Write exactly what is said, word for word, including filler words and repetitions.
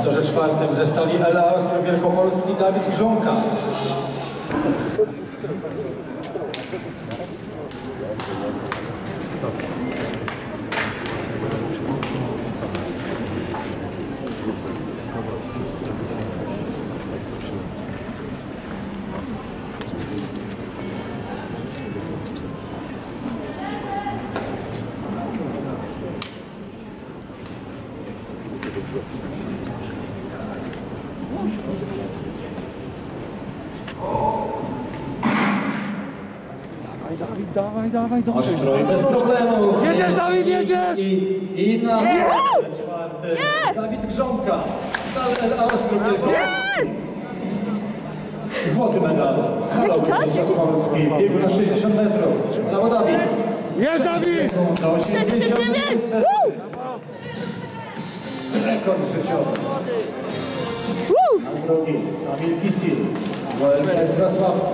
torze czwartym ze stali Ela Ostrów Wielkopolski Dawid Grząka. Dawid, dawaj, dawaj, dawaj. Ostro, bez problemów. Jedziesz, Dawid, jedziesz! I, i na czwarty Dawid Grząka. Stal Ela Ostrów Wielkopolski. Złoty medal. Jaki czas? Jaki Polski. Biegu na sześćdziesiąt metrów. Zawodami. Jest, Dawid! sześćdziesiąt dziewięć! Rekord życiowy. Na drugi Kamil Kisil. W Wrocław.